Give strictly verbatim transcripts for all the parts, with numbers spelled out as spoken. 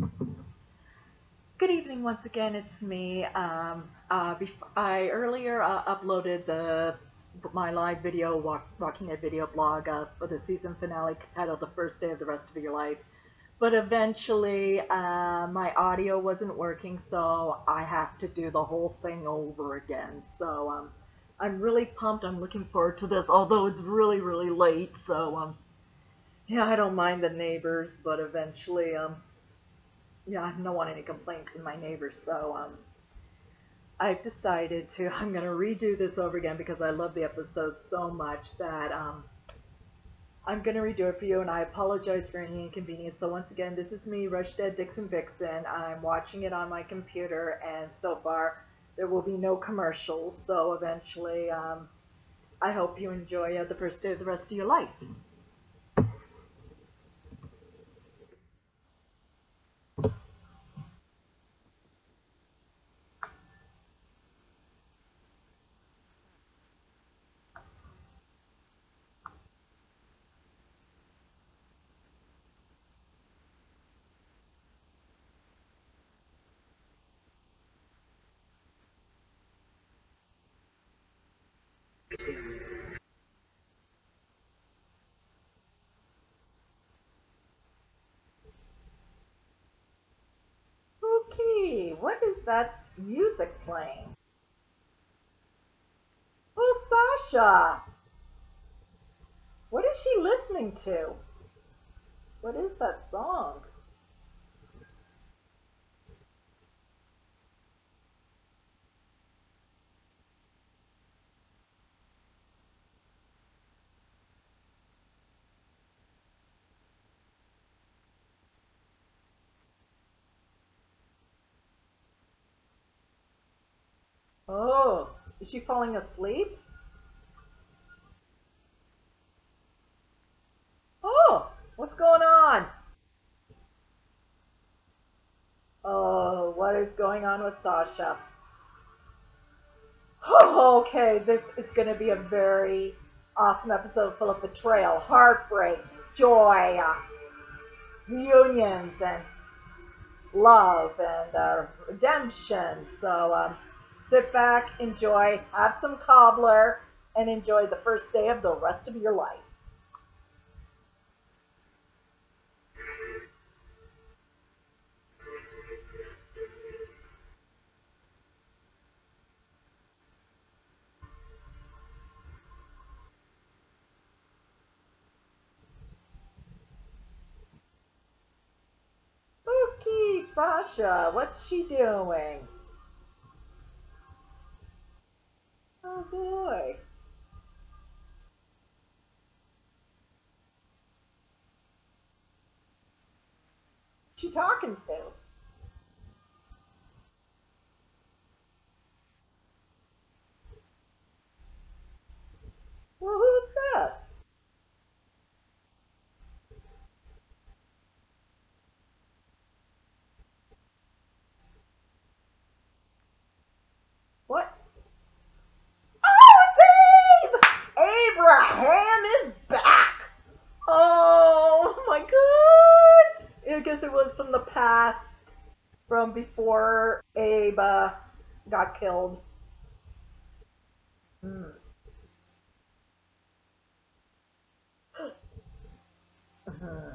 Good evening once again. It's me. Um, uh, bef- I earlier uh, uploaded the my live video, walk, Walking a Video blog uh, for the season finale titled "The First Day of the Rest of Your Life." But eventually, uh, my audio wasn't working, so I have to do the whole thing over again. So um, I'm really pumped. I'm looking forward to this, although it's really, really late. So um, yeah, I don't mind the neighbors, but eventually, um, yeah, I don't want any complaints in my neighbors. So um, I've decided to, I'm going to redo this over again because I love the episode so much that um, I'm going to redo it for you, and I apologize for any inconvenience. So once again, this is me, Rush Dead Dixon Vixen. I'm watching it on my computer, and so far there will be no commercials. So eventually, um, I hope you enjoy uh, the first day of the rest of your life. Okay, what is that music playing? Oh, Sasha! What is she listening to? What is that song? Oh, is she falling asleep? Oh, what's going on? Oh, what is going on with Sasha? Oh, okay, this is going to be a very awesome episode full of betrayal, heartbreak, joy, uh, reunions, and love and uh, redemption. So um, sit back, enjoy, have some cobbler, and enjoy the first day of the rest of your life. Okay, Sasha, what's she doing? Oh boy. Who's she talking to? Well, who's this? What? Oh, it's Abe! Abraham is back! Oh my god! I guess it was from the past, from before Abe uh, got killed. Hmm. Mhm.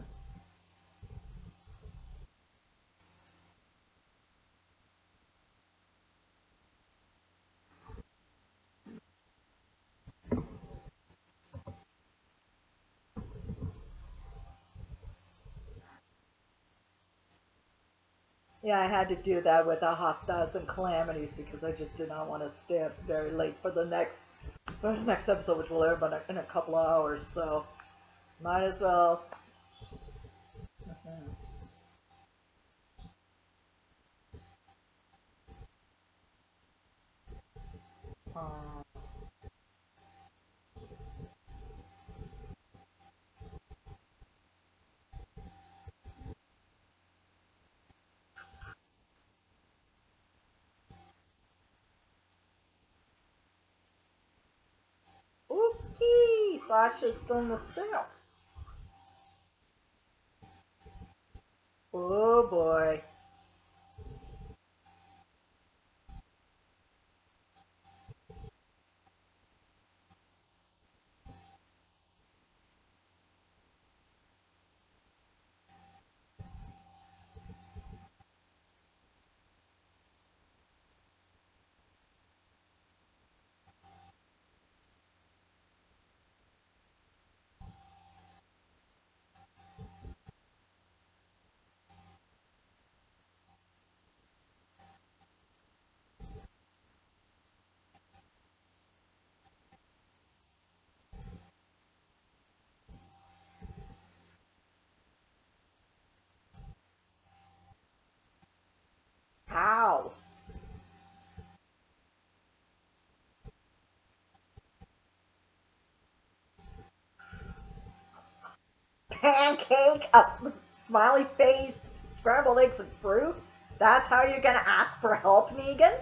Yeah, I had to do that with the hostiles and calamities because I just did not want to stay up very late for the next for the next episode, which will air in a, in a couple of hours. So might as well. Mhm. Um, Ookie, Sasha's still in the cell. Oh Oh boy. How? Pancake, a smiley face, scrambled eggs and fruit? That's how you're gonna ask for help, Negan?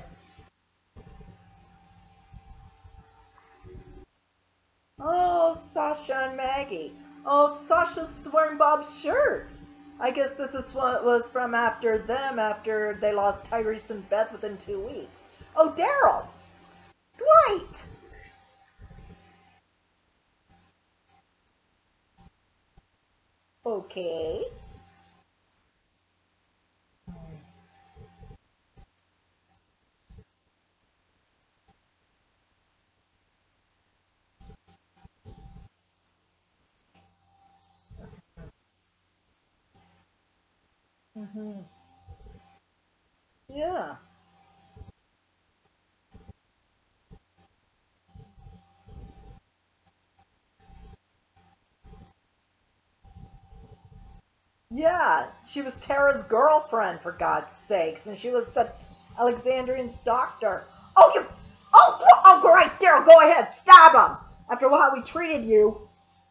Oh, Sasha and Maggie. Oh, Sasha's wearing Bob's shirt. I guess this is what was from after them, after they lost Tyrese and Beth within two weeks. Oh, Daryl! Dwight! Okay. Mm-hmm. Yeah. Yeah, she was Tara's girlfriend, for God's sakes, and she was the Alexandrian's doctor. Oh, you. Oh, oh, great, Daryl, go ahead, stab him! After how we treated you.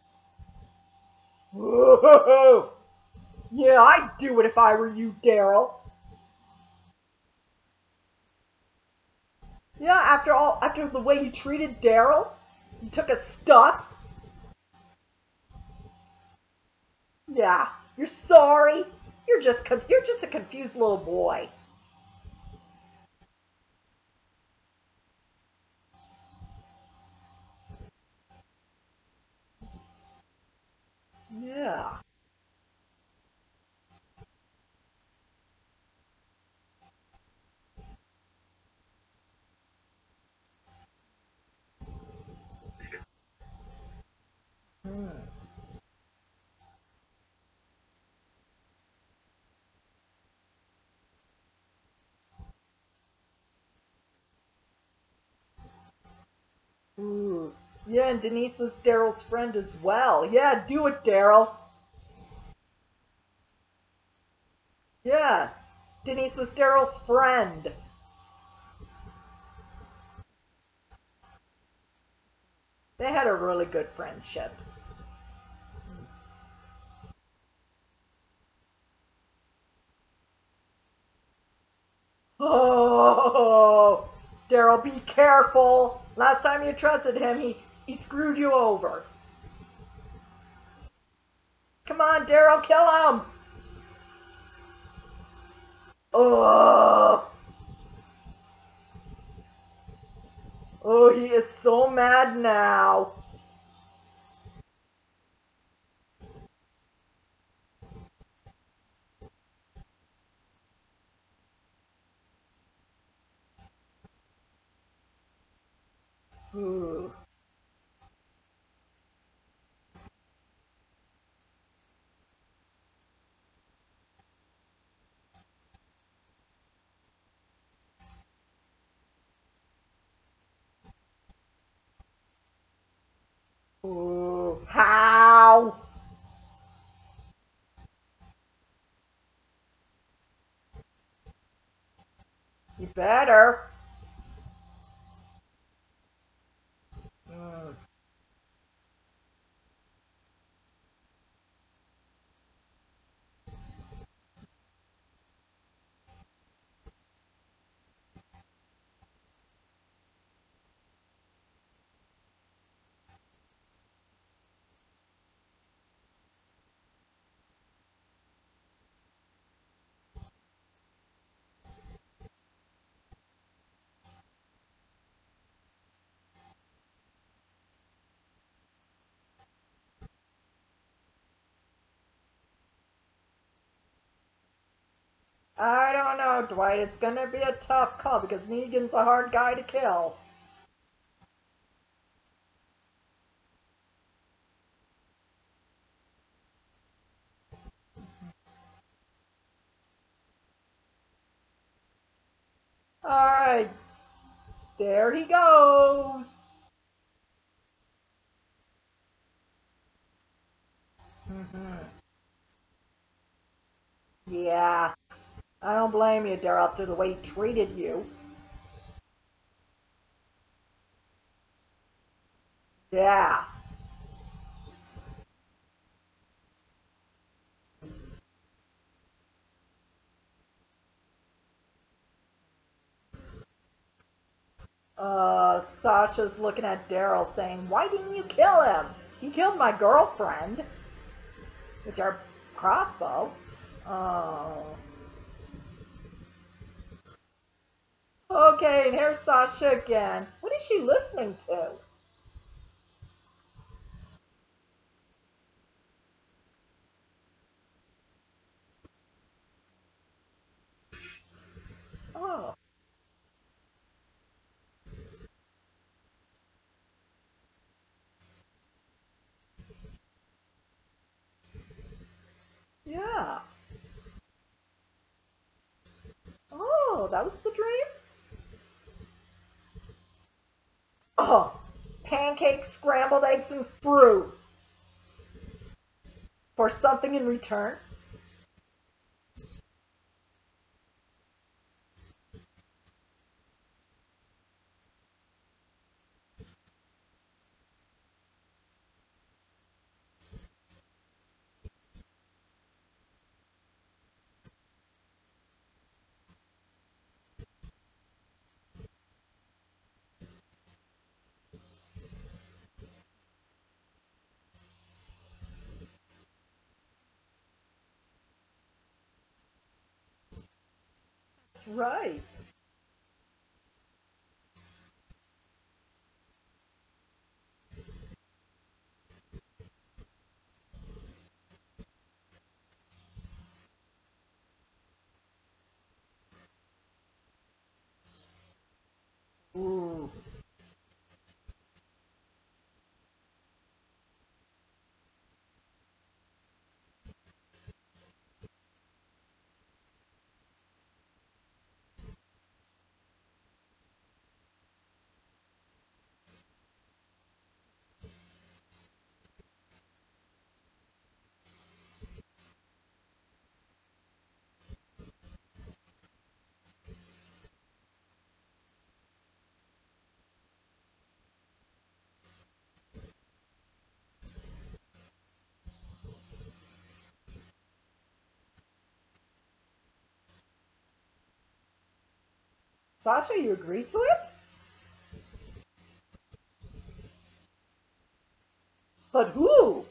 Whoa. Yeah, I'd do it if I were you, Daryl. Yeah, after all, after the way you treated Daryl, you took his stuff. Yeah, you're sorry. You're just you're just a confused little boy. Yeah. Hmm. Ooh. Yeah, and Denise was Daryl's friend as well. Yeah, do it, Daryl. Yeah, Denise was Daryl's friend. They had a really good friendship. Oh, Daryl, be careful. Last time you trusted him, he he screwed you over. Come on, Daryl, kill him. Oh, oh, he is so mad now. Ooh. Ooh. How? You better. Mm. I don't know, Dwight. It's gonna be a tough call because Negan's a hard guy to kill. Alright, there he goes. Mm-hmm. Yeah, I don't blame you, Daryl, after the way he treated you. Yeah. Uh, Sasha's looking at Daryl saying, why didn't you kill him? He killed my girlfriend with our crossbow. Oh. Okay, and here's Sasha again. What is she listening to? Oh, yeah. Oh, that was the dream? Oh, pancakes, scrambled eggs, and fruit. For something in return? That's right. Ooh. Sasha, you agree to it? But who?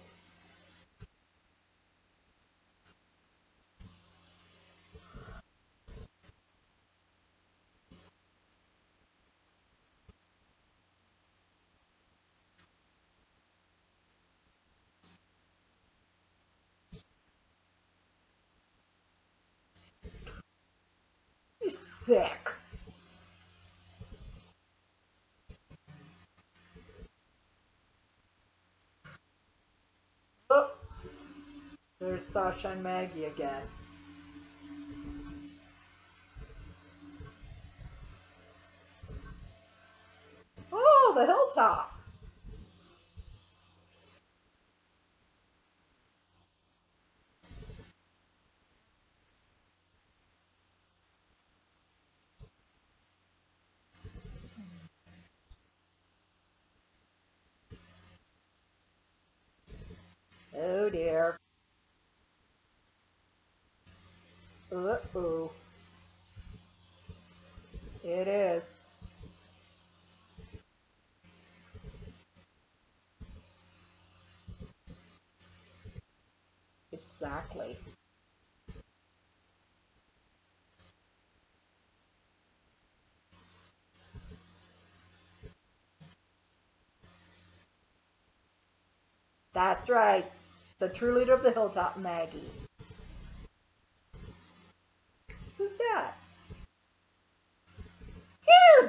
You sick. Oh, there's Sasha and Maggie again. Oh, the hilltop. Oh dear. Uh-oh. It is. Exactly. That's right. The true leader of the hilltop, Maggie.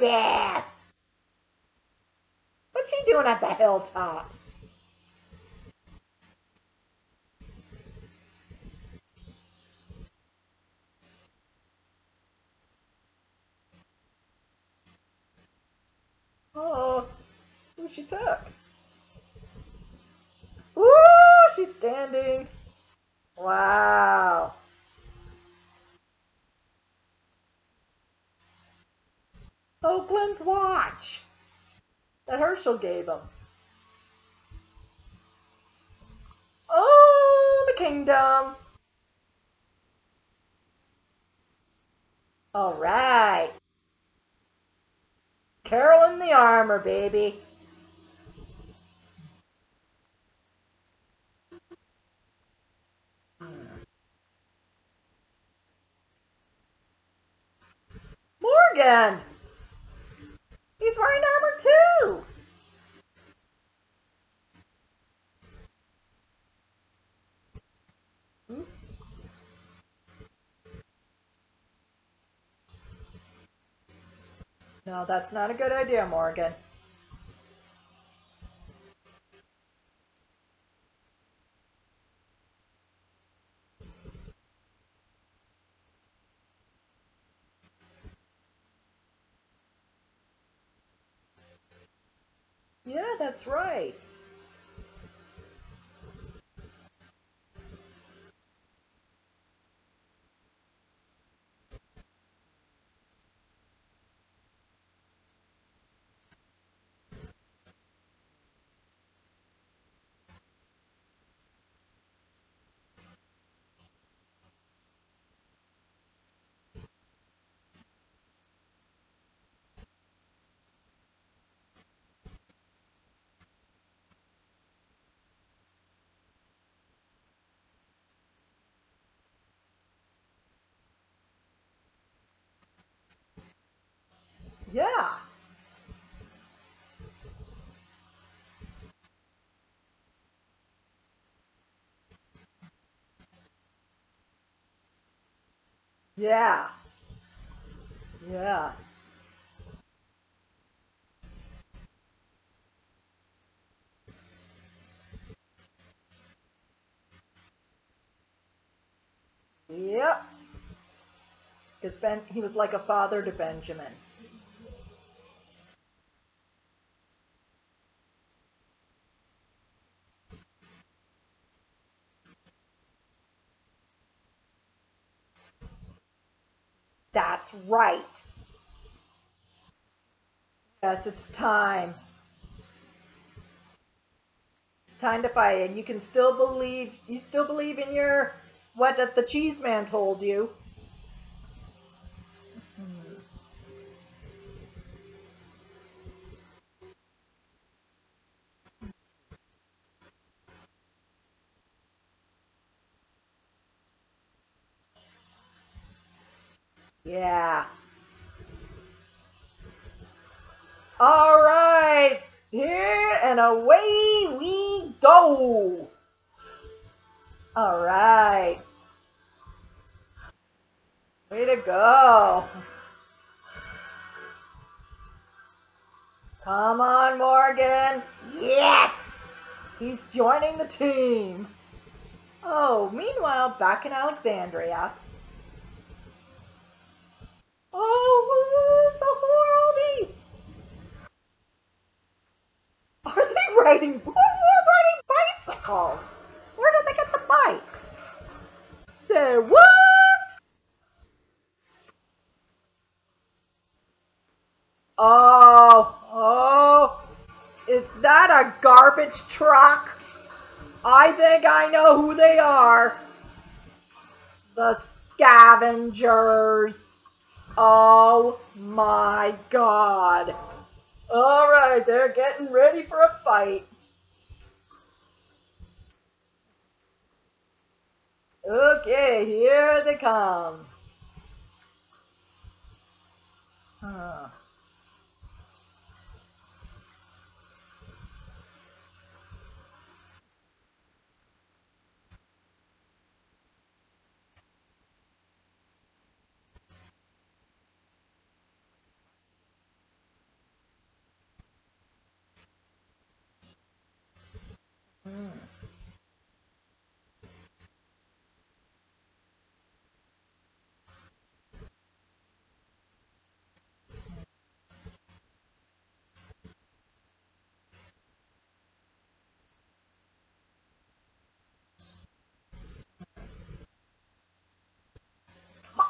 Meredith! What's she doing at the hilltop? Oh, who she took? Woo! She's standing. Wow. Oakland's watch that Herschel gave him. Oh, the kingdom. All right. Carol in the armor, baby. Morgan. He's wearing armor too. No, that's not a good idea, Morgan. Yeah, that's right. Yeah. Yeah. Yeah. Yep. Because Ben, he was like a father to Benjamin. That's right. Yes, it's time. It's time to fight, and you can still believe. You still believe in your what that the cheese man told you. Yeah. All right. Here and away we go. All right. Way to go. Come on, Morgan. Yes. He's joining the team. Oh, meanwhile, back in Alexandria. Oh, so who are all these? Are they riding? Who are riding bicycles? Where did they get the bikes? Say what? Oh, oh, is that a garbage truck? I think I know who they are. The scavengers. Oh my god. Alright, they're getting ready for a fight. Okay, here they come. Huh.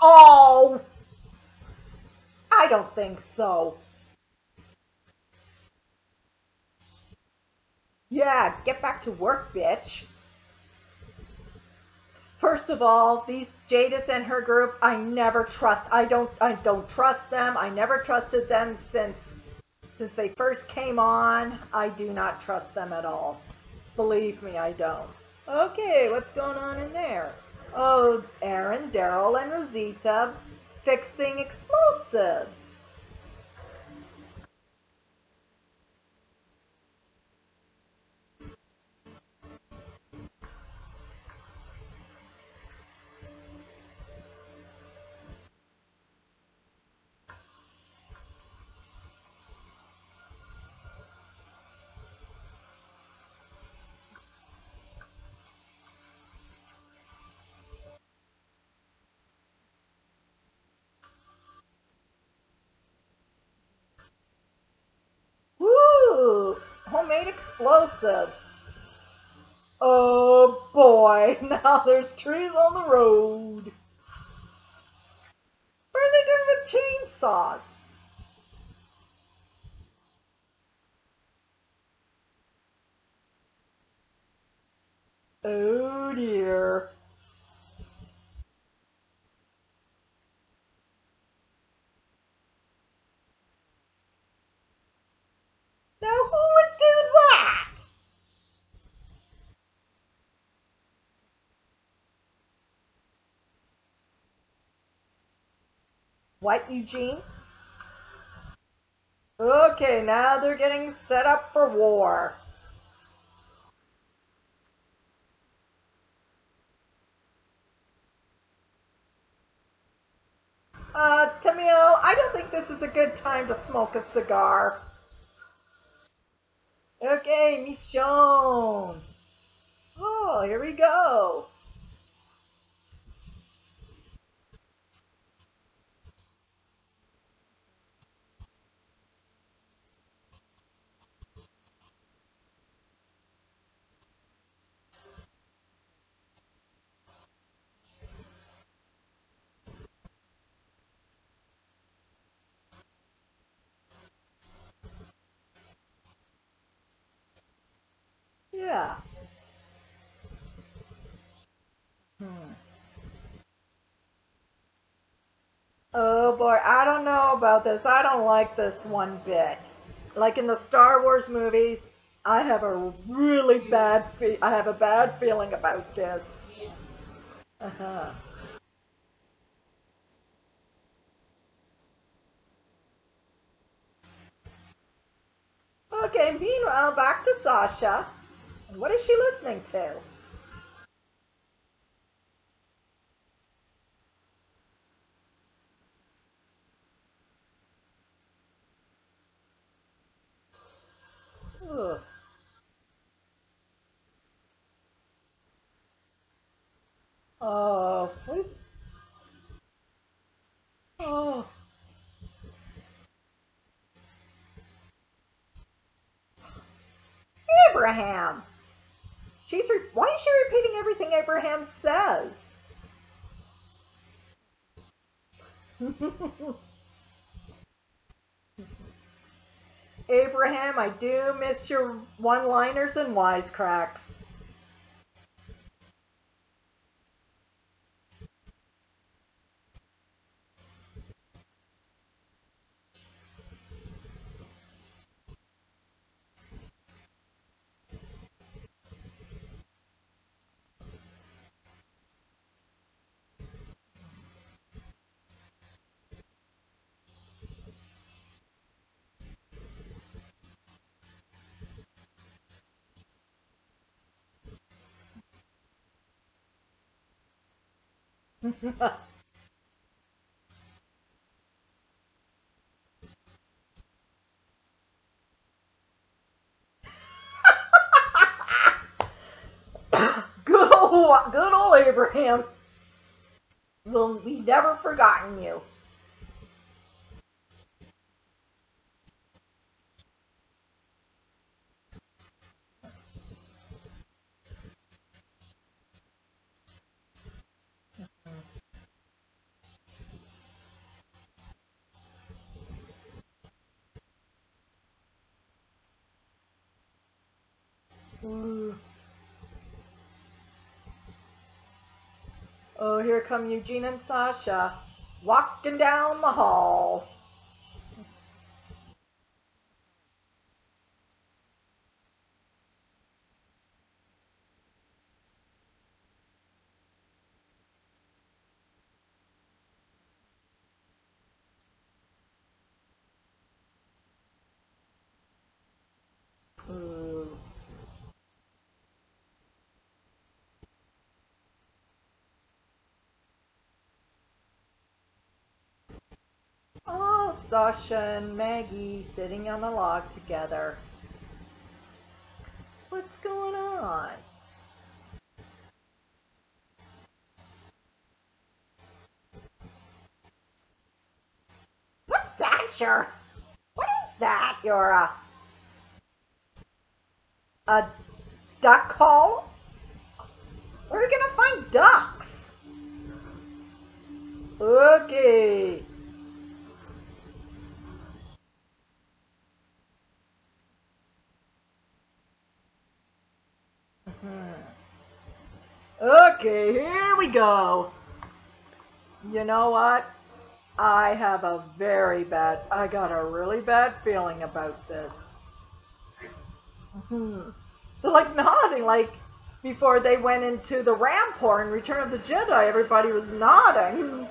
Oh, I don't think so. Yeah, get back to work, bitch. First of all, these Jadis and her group, I never trust. I don't. I don't trust them. I never trusted them since since they first came on. I do not trust them at all. Believe me, I don't. Okay, what's going on in there? Oh, Aaron, Daryl, and Rosita fixing explosives. Woo! Homemade explosives. Oh boy, now there's trees on the road. What are they doing with chainsaws? Oh dear. Now who would do that? What, Eugene? Okay, now they're getting set up for war. Uh, Tamil, I don't think this is a good time to smoke a cigar. Okay, Michonne. Oh, here we go. Yeah. Hmm. Oh boy, I don't know about this. I don't like this one bit. Like in the Star Wars movies, I have a really bad fe- I have a bad feeling about this. Uh-huh. Okay, meanwhile, back to Sasha. What is she listening to? Ugh. Oh, what is? Oh, Abraham. She's re- why is she repeating everything Abraham says? Abraham, I do miss your one-liners and wisecracks. Good old, good old Abraham. Well, we never forgotten you. Ooh. Oh, here come Eugene and Sasha walking down the hall. Ooh. Oh, Sasha and Maggie sitting on the log together. What's going on? What's that, sure? What is that? You're a a duck hole? Where are we gonna find ducks? Okay. Okay, here we go. You know what? I have a very bad, I got a really bad feeling about this. They're like nodding, like before they went into the Rampart in Return of the Jedi, everybody was nodding.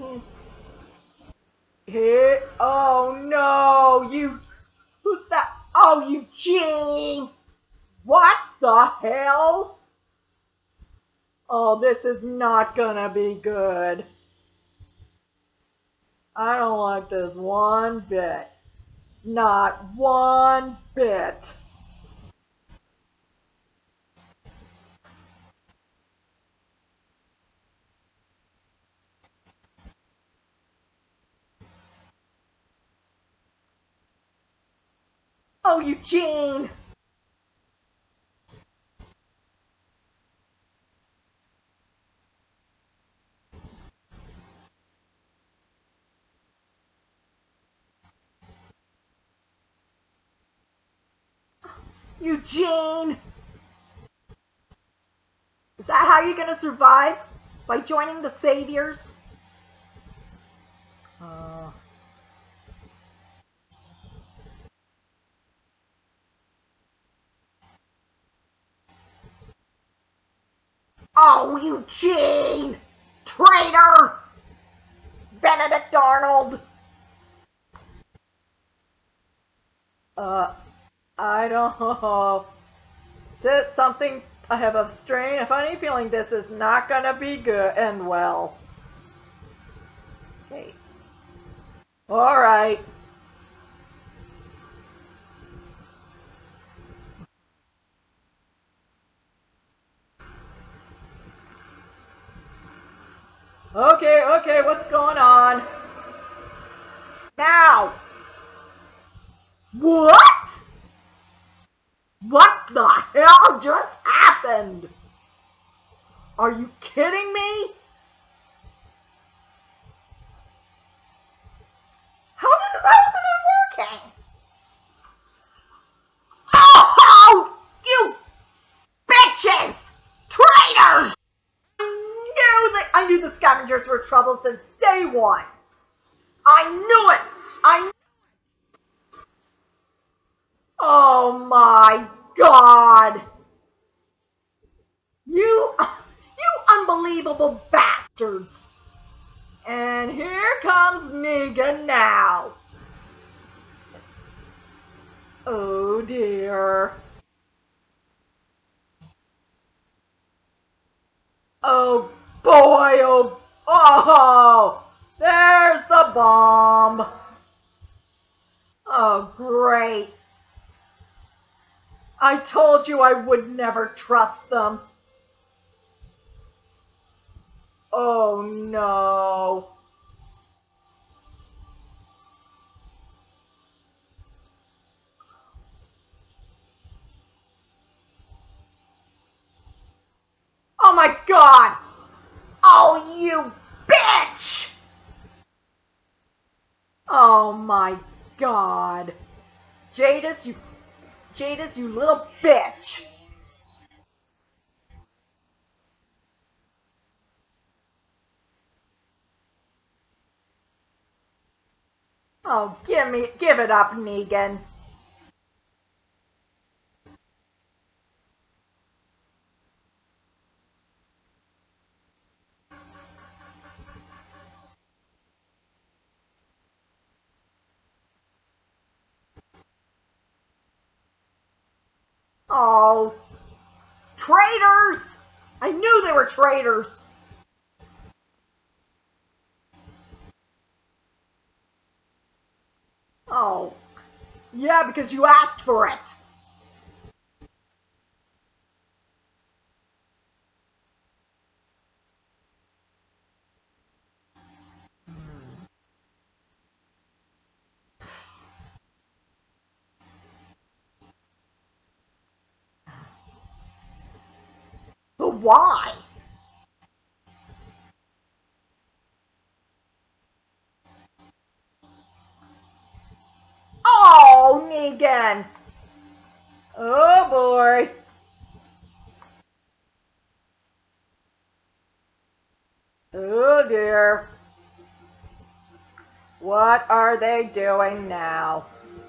Here, oh no, you, who's that? Oh, Eugene! What the hell? Oh, this is not gonna be good. I don't like this one bit. Not one bit. Oh, Eugene! Eugene! Is that how you're gonna survive? By joining the Saviors? Uh, oh, Eugene! Traitor! Benedict Arnold! Uh, I don't know. This something, I have a strange, a funny feeling this is not gonna be good and well. Okay. Alright. Okay, okay, what's going on? Now! What? What the hell just happened? Are you kidding me? How does how is it working? Oh, you bitches! Traitors! I knew that I knew the scavengers were trouble since day one. I knew it. I. Oh my God! You, you unbelievable bastards! And here comes Negan now. Oh dear. Oh boy, oh, oh, there's the bomb. Oh great. I told you I would never trust them. Oh no. Oh my God. Oh, you bitch! Oh my God. Jadis, you, Jadis, you little bitch. Oh, give me, give it up, Negan. Oh, traitors! I knew they were traitors. Oh, yeah, because you asked for it. But why? Oh, Negan. Oh, boy. Oh, dear. What are they doing now?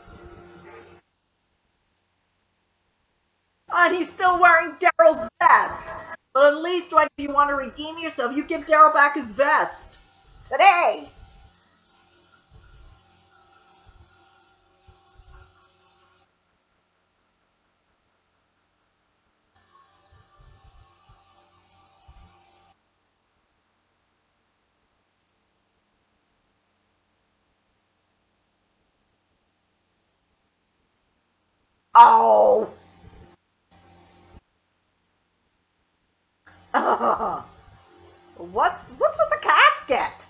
And he's still wearing Daryl's vest. But at least when you want to redeem yourself, you give Daryl back his vest. Today. Oh. what's what's with the casket?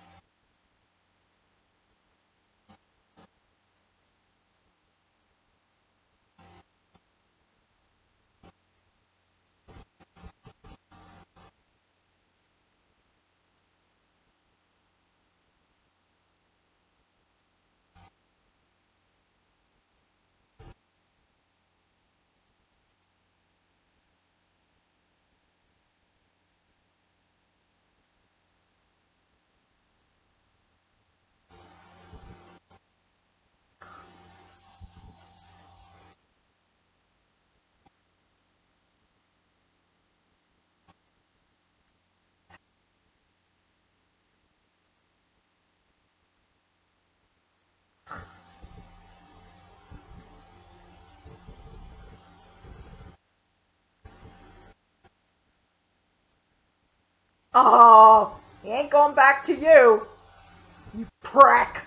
Oh, he ain't going back to you, you prick.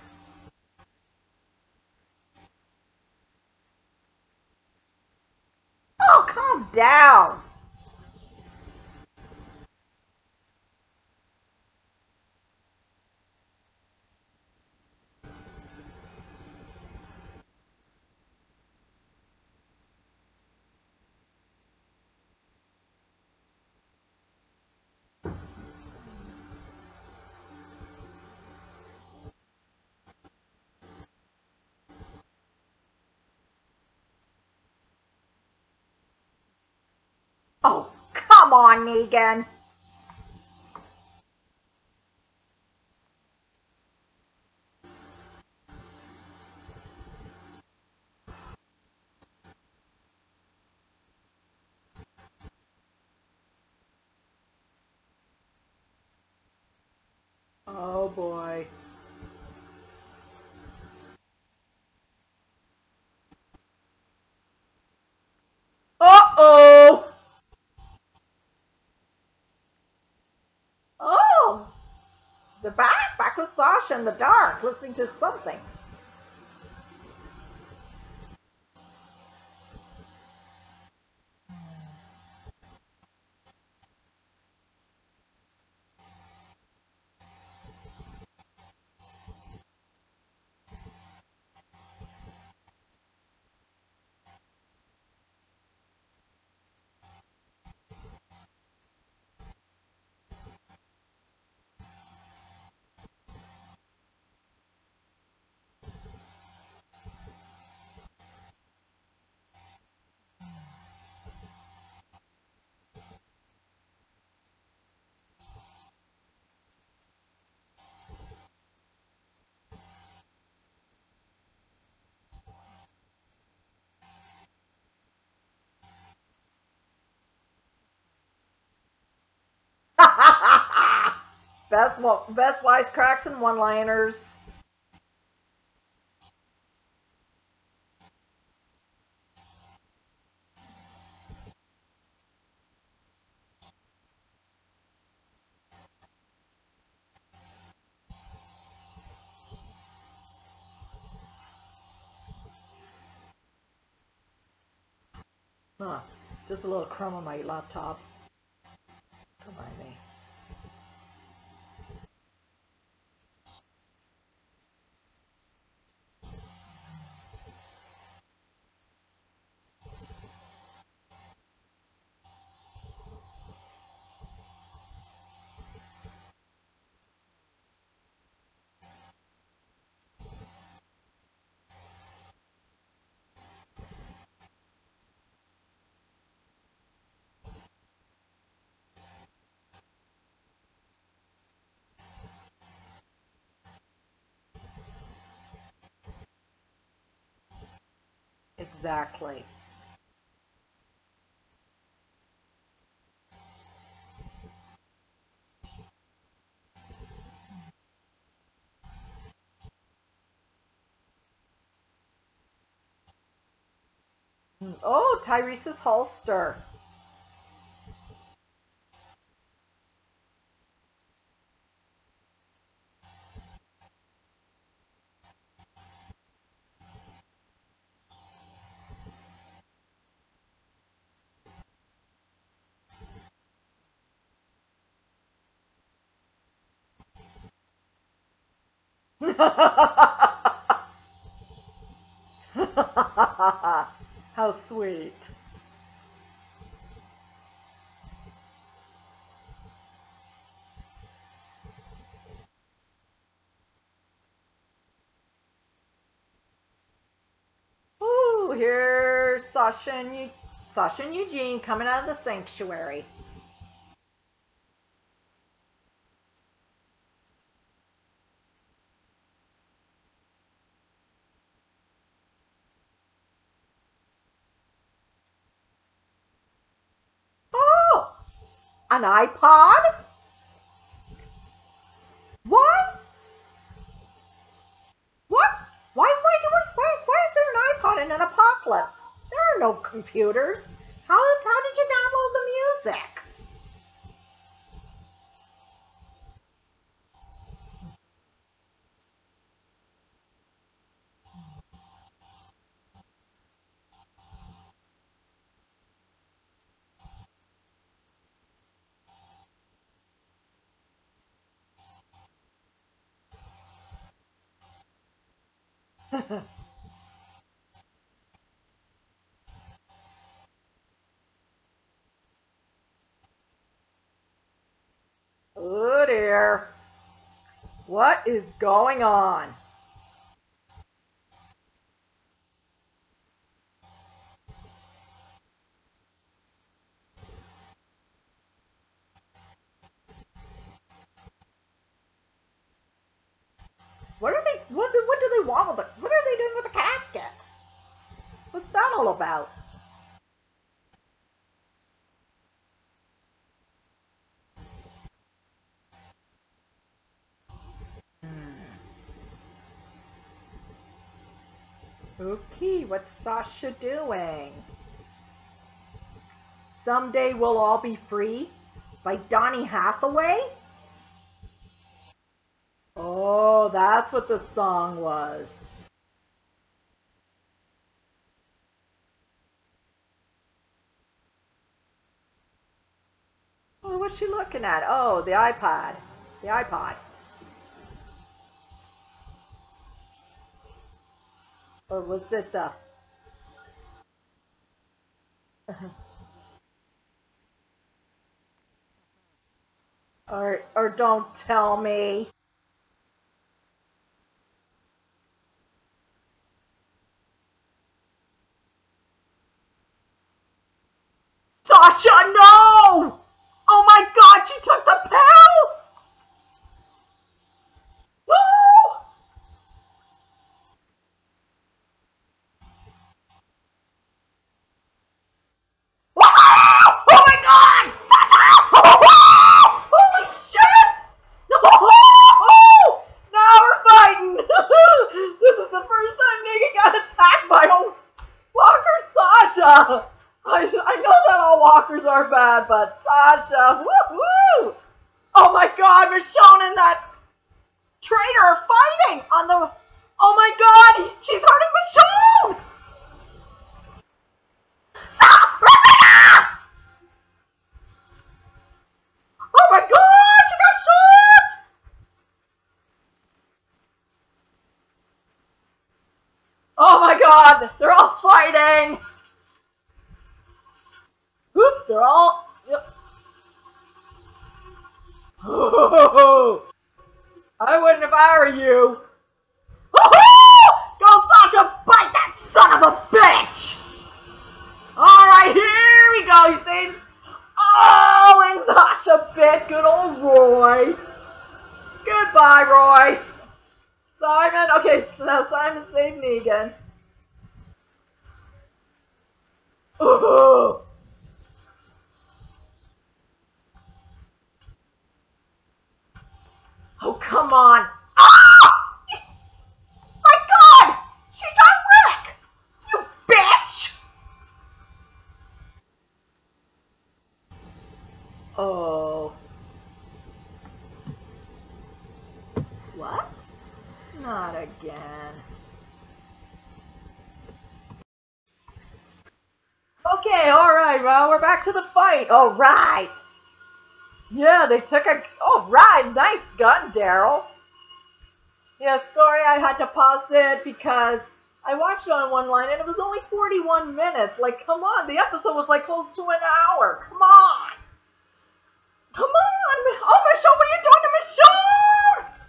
Oh, calm down. Oh, come on, Negan. Oh, boy. Uh-oh. Oh, they're back, back with Sasha in the dark, listening to something. Best, best wisecracks and one-liners. Huh. Just a little crumb on my laptop. Don't mind me. Exactly. Oh, Tyrese's holster. How sweet. Ooh, here's Sasha and, Eu Sasha and Eugene coming out of the sanctuary. Oh, an iPod? What? What? Why, why, do we, why, why is there an iPod in an apocalypse? There are no computers. How, how did you download the music? Oh dear. What is going on? What are they, what, what do they want with it? What are they doing with the casket? What's that all about? Okay, what's Sasha doing? Someday We'll All Be Free by Donny Hathaway? Oh, that's what the song was. Oh, what's she looking at? Oh, the iPod. The iPod. Or was it the... or, or don't tell me. Sasha, no! Oh my god, she took the pill! No! Wow! Oh my god! Sasha! Holy shit! Sasha! I, I know that all walkers are bad, but Sasha, woohoo! Oh my god, Michonne and that traitor are fighting on the. Oh my god, she's hurting Michonne! Stop! Rebecca! Oh my god, she got shot! Oh my god, they're all fighting! Whoop, they're all. Yep. I wouldn't if I were you. Go, Sasha! Bite that son of a bitch! Alright, here we go. He saves. Oh, and Sasha bit good old Roy. Goodbye, Roy. Simon. Okay, so now Simon saved Negan. Ooh. Oh, come on. Ah! My god! She shot Rick! You bitch! Oh. What? Not again. Okay, alright, well, we're back to the fight. Alright. Yeah, they took a. Alright, nice gun, Daryl. Yeah, sorry I had to pause it because I watched it on one line and it was only forty-one minutes. Like, come on, the episode was like close to an hour. Come on. Come on. Oh, Michonne, what are you doing to Michonne?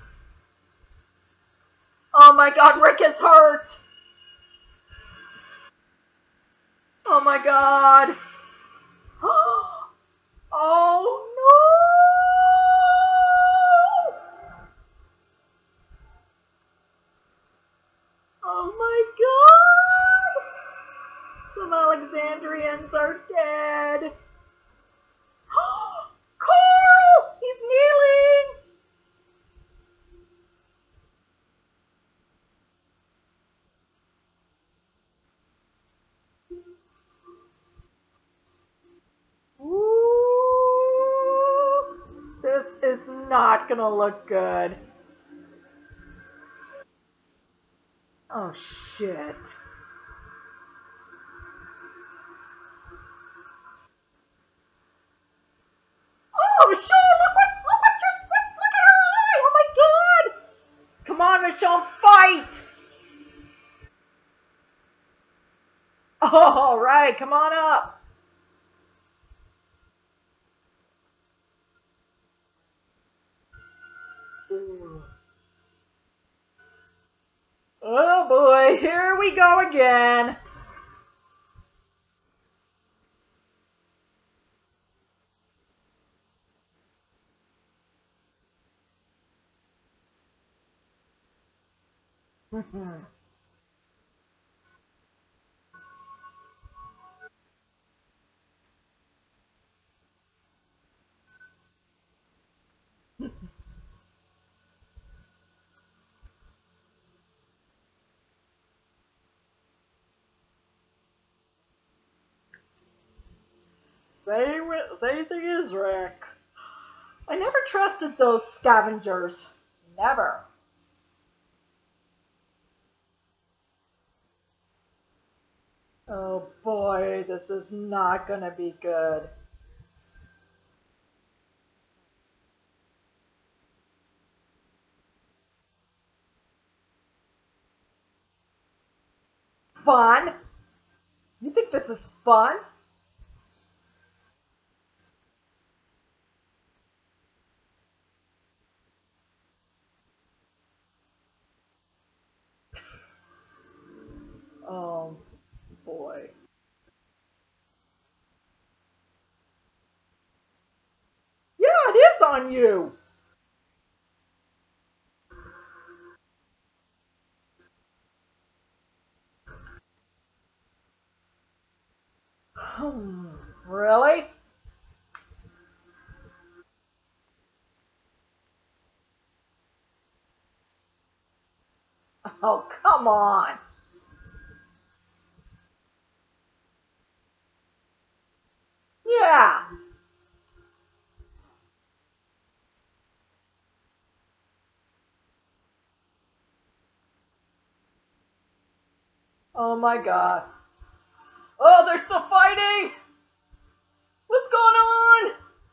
Oh my god, Rick is hurt. Oh my god. Oh no. Oh my god. Some Alexandrians are dead. Carl! He's kneeling! Ooh, this is not gonna look good. Oh shit. Oh, Michonne, look what, look what, look, look at her eye! Oh my god! Come on, Michonne, fight! All right, come on up. Ooh. Oh boy, here we go again. Same, same thing as Rick. I never trusted those scavengers. Never. Oh boy, this is not gonna be good. Fun? You think this is fun? Oh boy. Yeah, it is on you. Hmm, really? Oh, come on. Oh my god. Oh, they're still fighting! What's going on?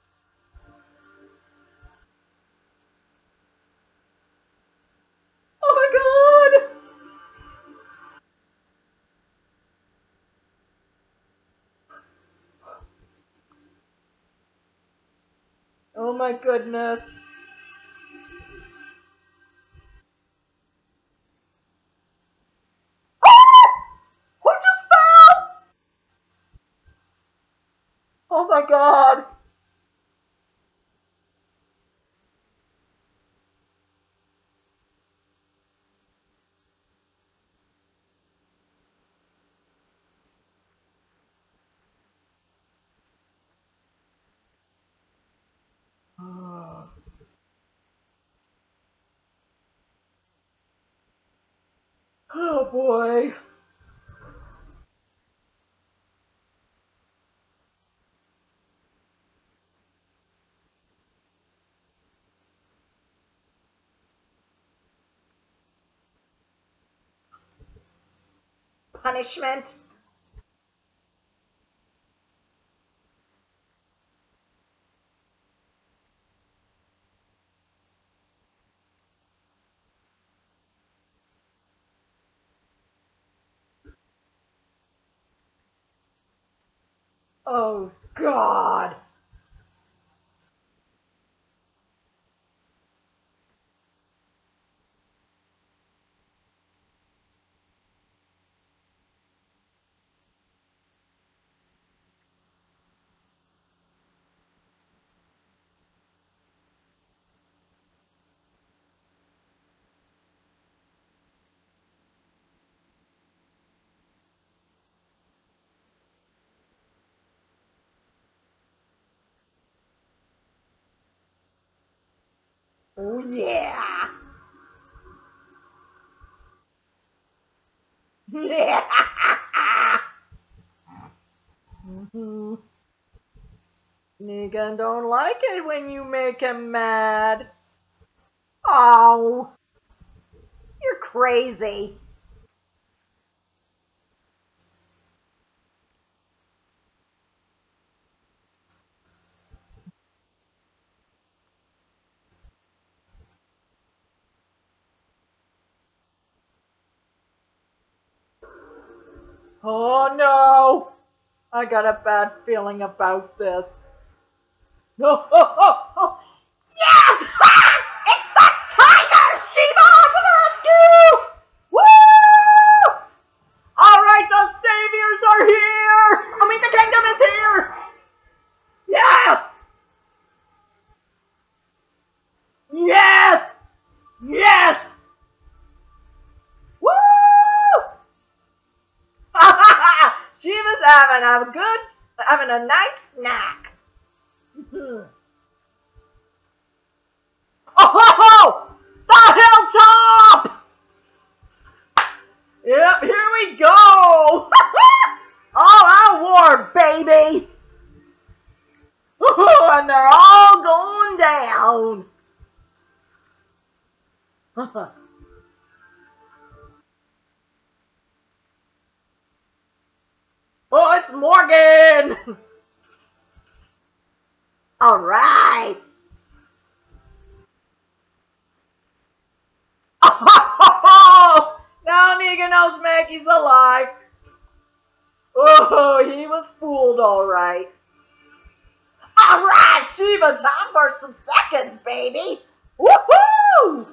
Oh my god! Oh my goodness. Ah! Who just fell? Oh my god. Oh, oh boy. Punishment. Oh god. Oh yeah. Yeah. Mm-hmm. Negan don't like it when you make him mad. Oh, you're crazy. Oh no. I got a bad feeling about this. No. Oh, oh, oh. Yes! Ah! It's the tiger! Shiva to the rescue! Woo! Alright, the saviors are here! I mean, the kingdom is here! Yes! Yes! Yes! Woo! Shiva's having a good, having a nice snack. Oh! The hilltop! Yep, here we go! All out war, baby! And they're all going down! Oh, it's Morgan! Alright! Oh, now Negan knows Maggie's alive! Oh, he was fooled alright. Alright, Shiva, time for some seconds, baby! Woohoo!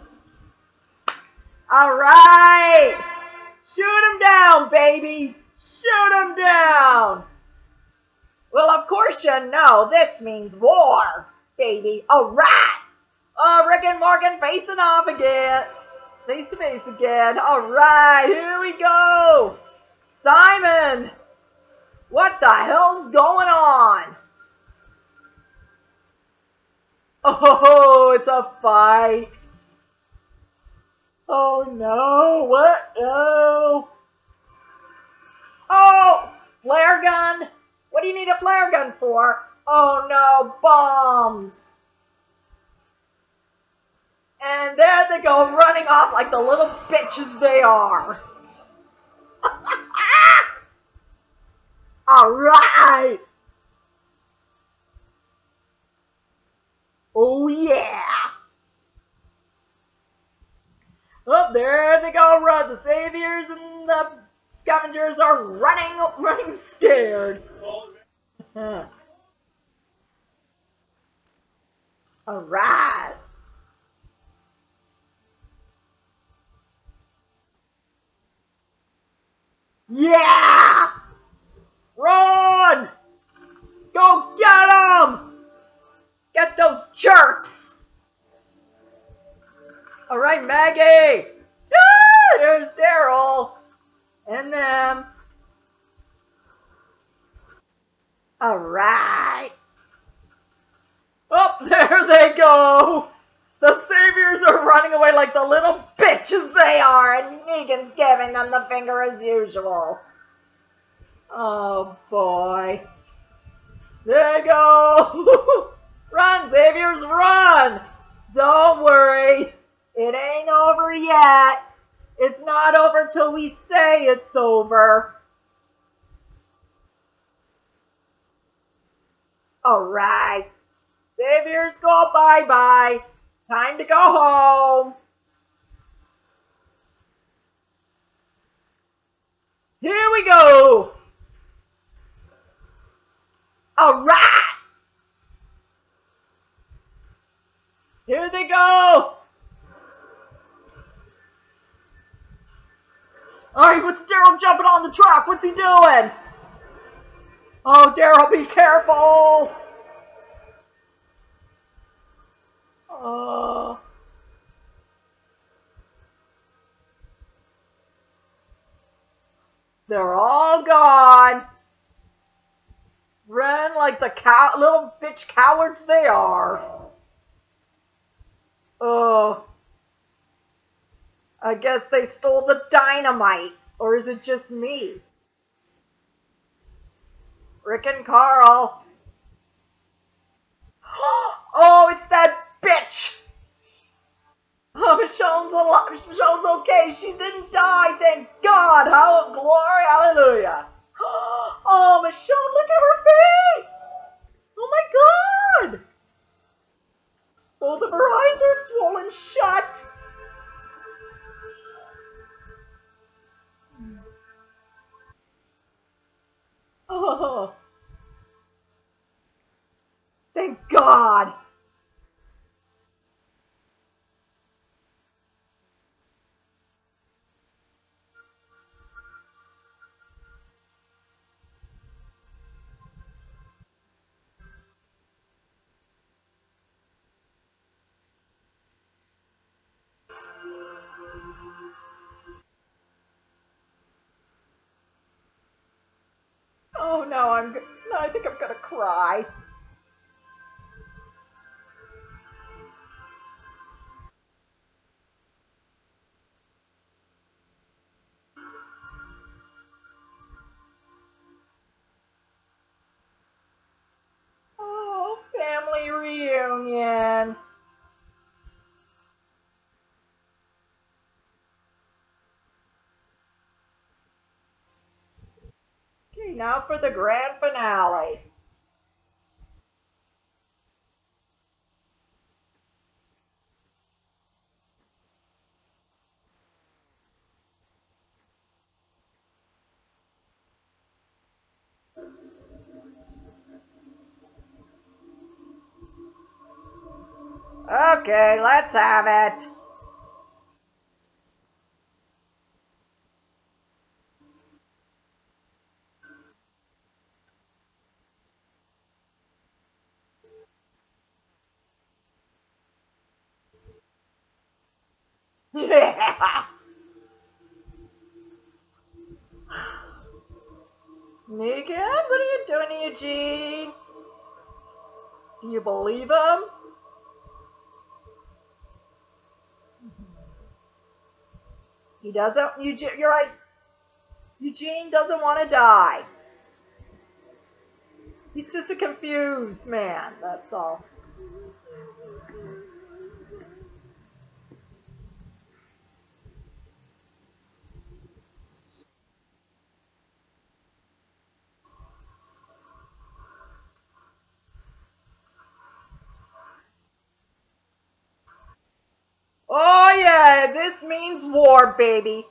Alright! Shoot him down, babies! Shoot him down! Well, of course you know this means war, baby. Alright! Oh, Rick and Morgan facing off again. Face to face again. Alright, here we go! Simon! What the hell's going on? Oh, it's a fight. Oh no, what? No. Oh, flare gun. What do you need a flare gun for? Oh no, bombs. And there they go running off like the little bitches they are. Alright! Oh yeah! Oh, there they go run. The saviors and the scavengers are running, running scared. Alright! Yeah! Run! Go get them! Get those jerks! Alright, Maggie! Ah, there's Daryl! And them. Alright! Oh, there they go! The saviors are running away like the little bitches they are, and Negan's giving them the finger as usual. Oh boy. There you go! Run, saviors, run! Don't worry. It ain't over yet. It's not over till we say it's over. Alright. Saviors, go bye-bye. Time to go home. Here we go. Alright. Here they go. Alright, what's Daryl jumping on the truck? What's he doing? Oh, Daryl, be careful. Oh. They're all gone. Run like the cow little bitch cowards they are. Oh. I guess they stole the dynamite. Or is it just me? Rick and Carl. Oh, it's that bitch. Oh, Michonne's alive. Michonne's okay. She didn't die. Thank God. How glory, hallelujah. Oh, Michonne, look at her face. Oh my God. Both of her eyes are swollen shut. Oh, thank God. Oh no, I'm. No, I think I'm gonna cry. Oh, family reunion. Okay, now for the grand finale. Okay, let's have it. Yeah. Negan, what are you doing, Eugene? Do you believe him? He doesn't. Eugene, you're right. Eugene doesn't want to die. He's just a confused man. That's all. This means war, baby.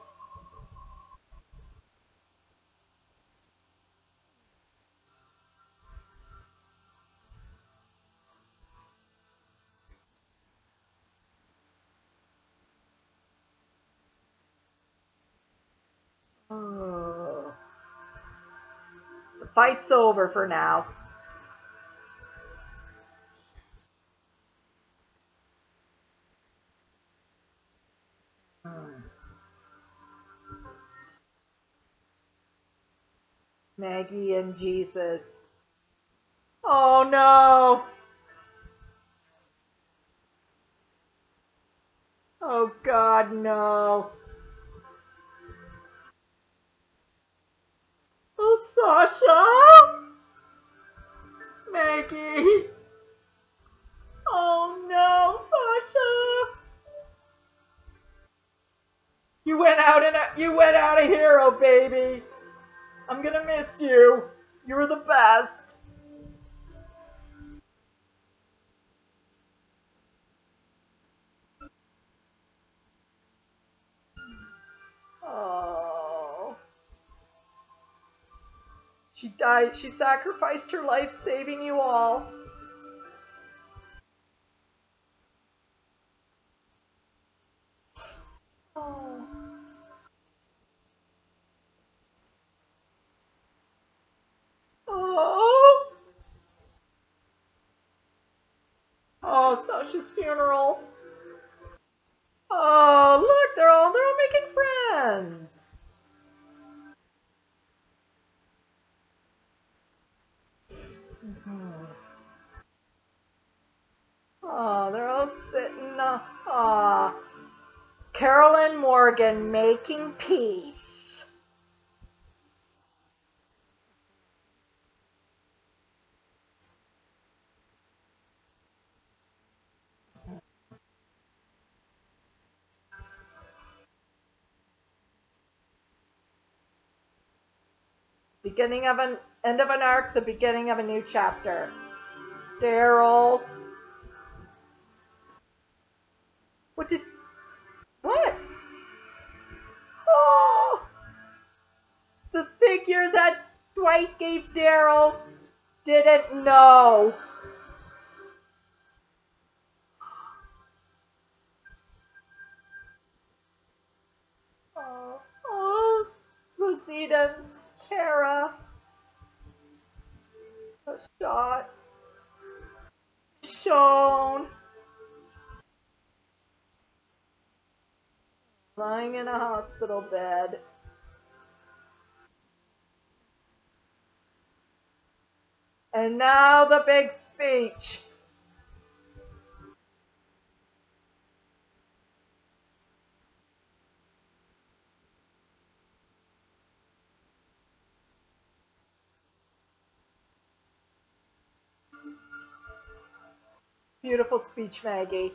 Oh. The fight's over for now. Hmm. Maggie and Jesus. Oh no! Oh God, no! Oh, Sasha! Maggie! Oh no, Sasha! You went out and you went out a hero, baby. I'm gonna miss you. You were the best. Oh. She died. She sacrificed her life saving you all. Oh. Oh. Oh, Sasha's funeral. Oh, look, they're all they're all making friends. Mhm. Oh, they're all sitting. Uh, ah, Carolyn Morgan making peace. Beginning of an end of an arc, the beginning of a new chapter. Daryl. What did what? Oh, the figure that Dwight gave Daryl didn't know. Oh, oh Rosita's Tara. A shot. Shown. Lying in a hospital bed. And now the big speech. Beautiful speech, Maggie.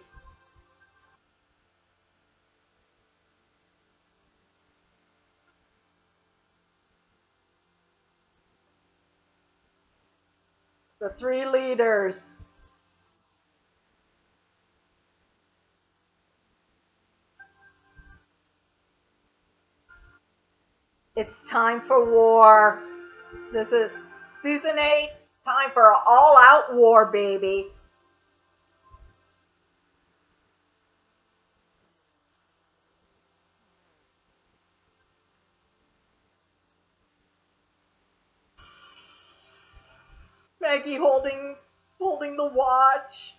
The three leaders. It's time for war. This is season eight. Time for an all-out war, baby. Maggie holding holding the watch.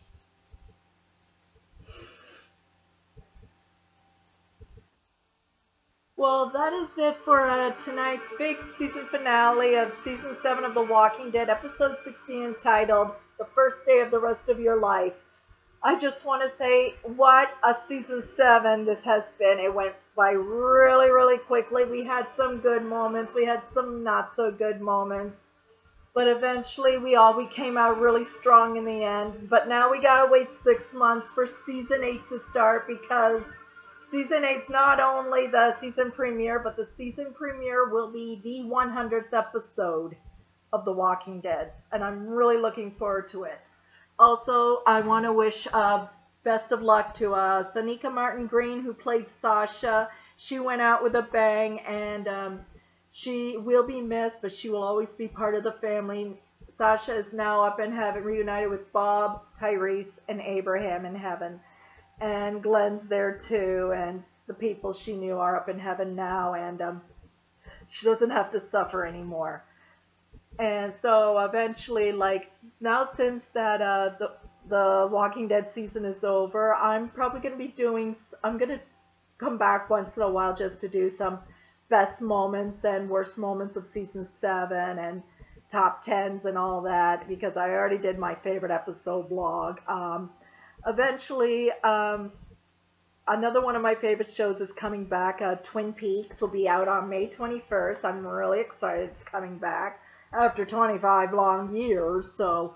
Well, that is it for uh, tonight's big season finale of season seven of The Walking Dead, episode sixteen, entitled "The First Day of the Rest of Your Life." I just want to say what a season seven this has been. It went by really, really quickly. We had some good moments. We had some not so good moments. But eventually we all we came out really strong in the end. But now we gotta wait six months for season eight to start, because season eight's not only the season premiere, but the season premiere will be the one hundredth episode of The Walking Dead. And I'm really looking forward to it. Also, I want to wish uh, best of luck to uh, Sonika Martin Green, who played Sasha. She went out with a bang, and um, she will be missed, but she will always be part of the family. Sasha is now up in heaven, reunited with Bob, Tyrese, and Abraham in heaven. And Glenn's there too, and the people she knew are up in heaven now, and um, she doesn't have to suffer anymore. And so eventually, like, now since that uh, the, the Walking Dead season is over, I'm probably going to be doing, I'm going to come back once in a while just to do some best moments and worst moments of season seven and top tens and all that, because I already did my favorite episode blog. Um, eventually, um, another one of my favorite shows is coming back. Uh, Twin Peaks will be out on May twenty-first. I'm really excited it's coming back after twenty-five long years. So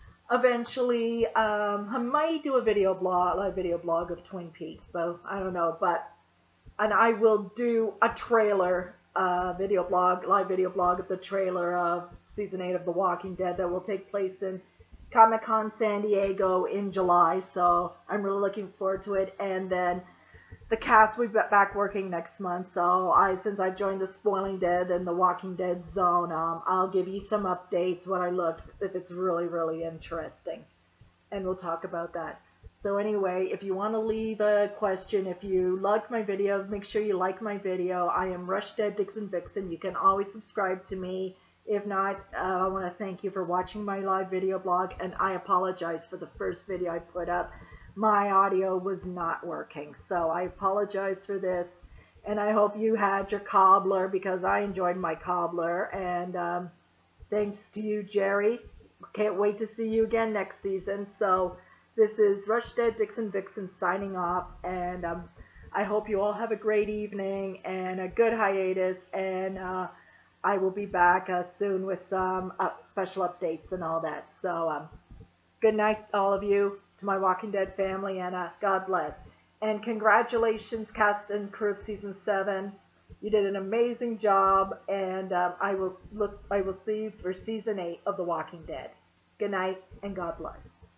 eventually, um, I might do a video blog, live video blog of Twin Peaks, but I don't know. But and I will do a trailer uh, video blog, live video blog of the trailer of season eight of The Walking Dead that will take place in Comic-Con San Diego in July. So I'm really looking forward to it. And then the cast will be back working next month. So I, since I joined the Spoiling Dead and the Walking Dead zone, um, I'll give you some updates when I look, if it's really, really interesting. And we'll talk about that. So anyway, if you want to leave a question, if you like my video, make sure you like my video. I am Rush Dead Dixon Vixen. You can always subscribe to me. If not, uh, I want to thank you for watching my live video blog, and I apologize for the first video I put up. My audio was not working, so I apologize for this, and I hope you had your cobbler, because I enjoyed my cobbler, and um, thanks to you, Jerry. Can't wait to see you again next season. So this is Rush Dead Dixon Vixen signing off, and um, I hope you all have a great evening and a good hiatus, and uh, I will be back uh, soon with some uh, special updates and all that. So um, good night, all of you, to my Walking Dead family, and uh, God bless. And congratulations, cast and crew of season seven. You did an amazing job, and um, I will look. I will see you for season eight of The Walking Dead. Good night, and God bless.